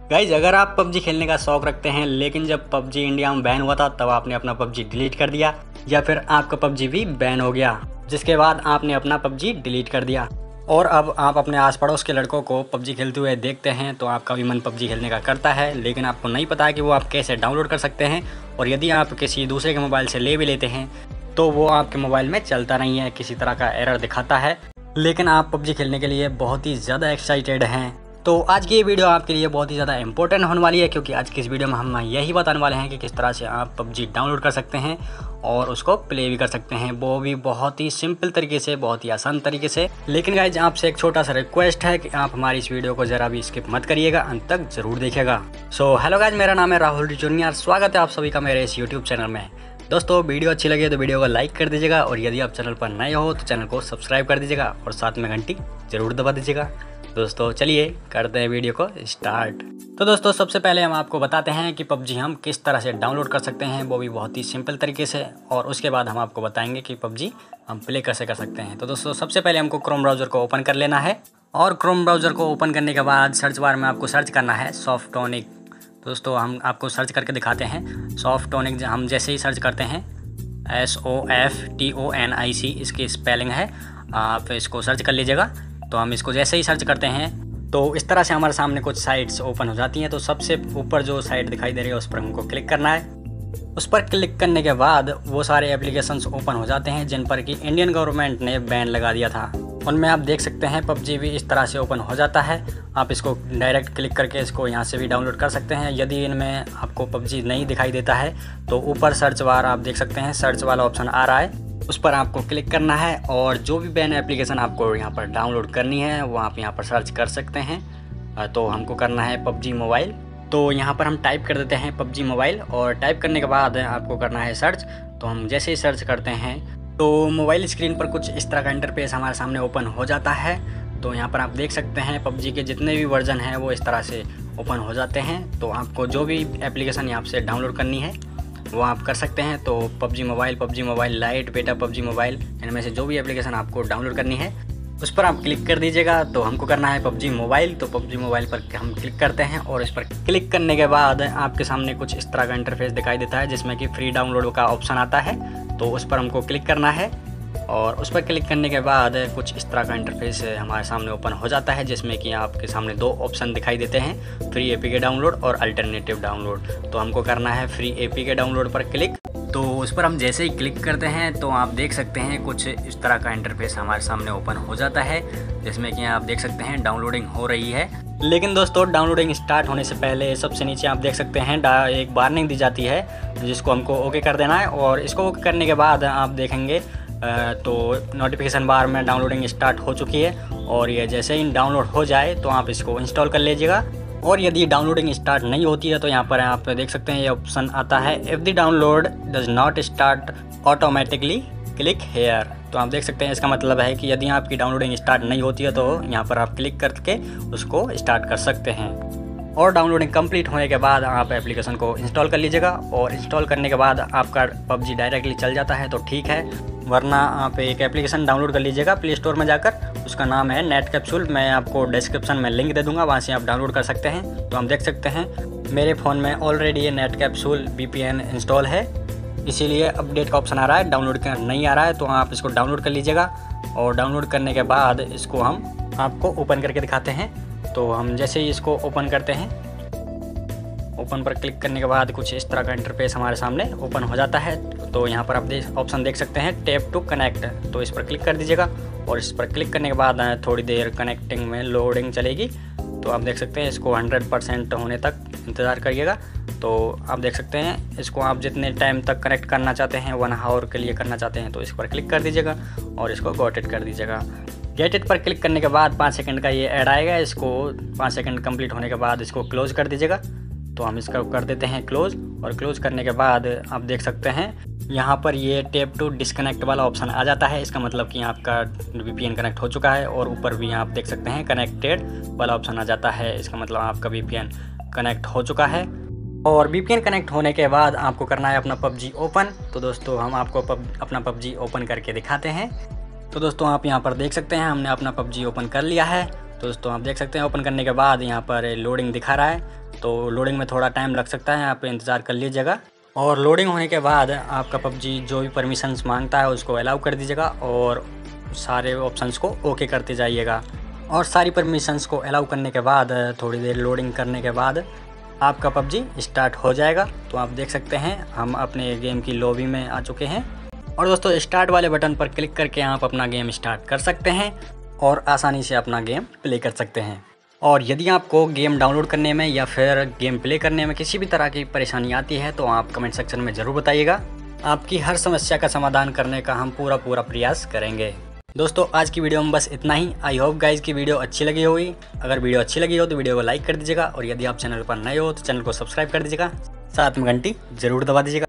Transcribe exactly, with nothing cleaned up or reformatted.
Guys अगर आप PUBG खेलने का शौक रखते हैं लेकिन जब पबजी इंडिया में बैन हुआ था तब आपने अपना पबजी डिलीट कर दिया, या फिर आपका पबजी भी बैन हो गया जिसके बाद आपने अपना पबजी डिलीट कर दिया और अब आप अपने आस पड़ोस के लड़कों को पबजी खेलते हुए देखते हैं तो आपका भी मन पबजी खेलने का करता है, लेकिन आपको नहीं पता कि वो आप कैसे डाउनलोड कर सकते हैं। और यदि आप किसी दूसरे के मोबाइल से ले भी लेते हैं तो वो आपके मोबाइल में चलता नहीं है, किसी तरह का एरर दिखाता है, लेकिन आप पबजी खेलने के लिए बहुत ही ज़्यादा एक्साइटेड हैं। तो आज की ये वीडियो आपके लिए बहुत ही ज़्यादा इंपॉर्टेंट होने वाली है, क्योंकि आज की इस वीडियो में हम यही बताने वाले हैं कि किस तरह से आप पबजी डाउनलोड कर सकते हैं और उसको प्ले भी कर सकते हैं, वो भी बहुत ही सिंपल तरीके से, बहुत ही आसान तरीके से। लेकिन गाइज आपसे एक छोटा सा रिक्वेस्ट है कि आप हमारी इस वीडियो को ज़रा भी स्किप मत करिएगा, अंत तक ज़रूर देखिएगा। सो हेलो गाइज, मेरा नाम है राहुल रिचुनिया, स्वागत है आप सभी का मेरे इस यूट्यूब चैनल में। दोस्तों वीडियो अच्छी लगे तो वीडियो को लाइक कर दीजिएगा और यदि आप चैनल पर नए हो तो चैनल को सब्सक्राइब कर दीजिएगा और साथ में घंटी ज़रूर दबा दीजिएगा। दोस्तों चलिए करते हैं वीडियो को स्टार्ट। तो दोस्तों सबसे पहले हम आपको बताते हैं कि पबजी हम किस तरह से डाउनलोड कर सकते हैं, वो भी बहुत ही सिंपल तरीके से, और उसके बाद हम आपको बताएंगे कि पबजी हम प्ले कैसे कर सकते हैं। तो दोस्तों सबसे पहले हमको क्रोम ब्राउज़र को ओपन कर लेना है और क्रोम ब्राउज़र को ओपन करने के बाद सर्च बार में आपको सर्च करना है सॉफ्टोनिक। दोस्तों हम आपको सर्च करके दिखाते हैं सॉफ्टोनिक। हम जैसे ही सर्च करते हैं S O F T O N I C इसकी स्पेलिंग है, आप इसको सर्च कर लीजिएगा। तो हम इसको जैसे ही सर्च करते हैं तो इस तरह से हमारे सामने कुछ साइट्स ओपन हो जाती हैं। तो सबसे ऊपर जो साइट दिखाई दे रही है उस पर हमको क्लिक करना है। उस पर क्लिक करने के बाद वो सारे एप्लीकेशंस ओपन हो जाते हैं जिन पर कि इंडियन गवर्नमेंट ने बैन लगा दिया था। उनमें आप देख सकते हैं पबजी भी इस तरह से ओपन हो जाता है। आप इसको डायरेक्ट क्लिक करके इसको यहाँ से भी डाउनलोड कर सकते हैं। यदि इनमें आपको पबजी नहीं दिखाई देता है तो ऊपर सर्च बार आप देख सकते हैं, सर्च वाला ऑप्शन आ रहा है, उस पर आपको क्लिक करना है और जो भी बैन एप्लीकेशन आपको यहाँ पर डाउनलोड करनी है वो आप यहाँ पर सर्च कर सकते हैं। तो हमको करना है पबजी मोबाइल, तो यहाँ पर हम टाइप कर देते हैं पबजी मोबाइल और टाइप करने के बाद आपको करना है सर्च। तो हम जैसे ही सर्च करते हैं तो मोबाइल स्क्रीन पर कुछ इस तरह का इंटरफेस हमारे सामने ओपन हो जाता है। तो यहाँ पर आप देख सकते हैं पबजी के जितने भी वर्जन हैं वो इस तरह से ओपन हो जाते हैं। तो आपको जो भी एप्लीकेशन यहाँ से डाउनलोड करनी है वो आप कर सकते हैं। तो PUBG mobile, PUBG mobile lite, beta PUBG mobile, इनमें से जो भी एप्लीकेशन आपको डाउनलोड करनी है उस पर आप क्लिक कर दीजिएगा। तो हमको करना है पबजी मोबाइल, तो पबजी मोबाइल पर हम क्लिक करते हैं और इस पर क्लिक करने के बाद आपके सामने कुछ इस तरह का इंटरफेस दिखाई देता है जिसमें कि फ्री डाउनलोड का ऑप्शन आता है। तो उस पर हमको क्लिक करना है और उस पर क्लिक करने के बाद कुछ इस तरह का इंटरफेस हमारे सामने ओपन हो जाता है जिसमें कि आपके सामने दो ऑप्शन दिखाई देते हैं, फ्री एपीके डाउनलोड और अल्टरनेटिव डाउनलोड। तो हमको करना है फ्री एपीके डाउनलोड पर क्लिक। तो उस पर हम जैसे ही क्लिक करते हैं तो आप देख सकते हैं कुछ इस तरह का इंटरफेस हमारे सामने ओपन हो जाता है जिसमें कि आप देख सकते हैं डाउनलोडिंग हो रही है। लेकिन दोस्तों डाउनलोडिंग स्टार्ट होने से पहले सबसे नीचे आप देख सकते हैं एक वार्निंग दी जाती है जिसको हमको ओके कर देना है और इसको ओके करने के बाद आप देखेंगे तो नोटिफिकेशन बार में डाउनलोडिंग स्टार्ट हो चुकी है और ये जैसे ही डाउनलोड हो जाए तो आप इसको इंस्टॉल कर लीजिएगा। और यदि डाउनलोडिंग स्टार्ट नहीं होती है तो यहाँ पर आप देख सकते हैं ये ऑप्शन आता है, if the download does not start automatically click here. तो आप देख सकते हैं इसका मतलब है कि यदि आपकी डाउनलोडिंग स्टार्ट नहीं होती है तो यहाँ पर आप क्लिक करके उसको स्टार्ट कर सकते हैं। और डाउनलोडिंग कंप्लीट होने के बाद आप एप्लीकेशन को इंस्टॉल कर लीजिएगा और इंस्टॉल करने के बाद आपका पबजी डायरेक्टली चल जाता है तो ठीक है, वरना आप एक एप्लीकेशन डाउनलोड कर लीजिएगा प्ले स्टोर में जाकर, उसका नाम है नेट कैप्सूल। मैं आपको डिस्क्रिप्शन में लिंक दे दूंगा, वहाँ से आप डाउनलोड कर सकते हैं। तो हम देख सकते हैं मेरे फ़ोन में ऑलरेडी ये नेट कैप्सूल वीपीएन इंस्टॉल है, इसीलिए अपडेट का ऑप्शन आ रहा है, डाउनलोड कर नहीं आ रहा है। तो आप इसको डाउनलोड कर लीजिएगा और डाउनलोड करने के बाद इसको हम आपको ओपन करके दिखाते हैं। तो हम जैसे ही इसको ओपन करते हैं, ओपन पर क्लिक करने के बाद कुछ इस तरह का इंटरफेस हमारे सामने ओपन हो जाता है। तो यहाँ पर आप देख ऑप्शन देख सकते हैं टैप टू कनेक्ट, तो इस पर क्लिक कर दीजिएगा और इस पर क्लिक करने के बाद थोड़ी देर कनेक्टिंग में लोडिंग चलेगी। तो आप देख सकते हैं इसको हंड्रेड परसेंट होने तक इंतज़ार करिएगा। तो आप देख सकते हैं इसको आप जितने टाइम तक कनेक्ट करना चाहते हैं, वन आवर के लिए करना चाहते हैं, तो इस पर क्लिक कर दीजिएगा और इसको गॉट इट कर दीजिएगा। गेट इट पर क्लिक करने के बाद पाँच सेकंड का ये ऐड आएगा, इसको पाँच सेकंड कंप्लीट होने के बाद इसको क्लोज़ कर दीजिएगा। तो हम इसका कर देते हैं क्लोज़ और क्लोज़ करने के बाद आप देख सकते हैं यहाँ पर ये टैप टू डिस्कनेक्ट वाला ऑप्शन आ जाता है। इसका मतलब कि आपका वीपीएन कनेक्ट हो चुका है और ऊपर भी आप देख सकते हैं कनेक्टेड वाला ऑप्शन आ जाता है। इसका मतलब आपका वीपीएन कनेक्ट हो चुका है और वीपीएन कनेक्ट होने के बाद आपको करना है अपना पबजी ओपन। तो दोस्तों हम आपको पब, अपना पबजी ओपन करके दिखाते हैं। तो दोस्तों आप यहाँ पर देख सकते हैं हमने अपना पबजी ओपन कर लिया है। तो दोस्तों आप देख सकते हैं ओपन करने के बाद यहाँ पर लोडिंग दिखा रहा है। तो लोडिंग में थोड़ा टाइम लग सकता है, यहाँ पे इंतज़ार कर लीजिएगा। और लोडिंग होने के बाद आपका पबजी जो भी परमिशंस मांगता है उसको अलाउ कर दीजिएगा और सारे ऑप्शंस को ओके करते जाइएगा। और सारी परमिशंस को अलाउ करने के बाद थोड़ी देर लोडिंग करने के बाद आपका पबजी स्टार्ट हो जाएगा। तो आप देख सकते हैं हम अपने गेम की लॉबी में आ चुके हैं और दोस्तों स्टार्ट वाले बटन पर क्लिक करके आप अपना गेम स्टार्ट कर सकते हैं और आसानी से अपना गेम प्ले कर सकते हैं। और यदि आपको गेम डाउनलोड करने में या फिर गेम प्ले करने में किसी भी तरह की परेशानी आती है तो आप कमेंट सेक्शन में ज़रूर बताइएगा। आपकी हर समस्या का समाधान करने का हम पूरा पूरा प्रयास करेंगे। दोस्तों आज की वीडियो में बस इतना ही। आई होप गाइज की वीडियो अच्छी लगी होगी। अगर वीडियो अच्छी लगी हो तो वीडियो को लाइक कर दीजिएगा और यदि आप चैनल पर नए हो तो चैनल को सब्सक्राइब कर दीजिएगा, साथ में घंटी जरूर दबा दीजिएगा।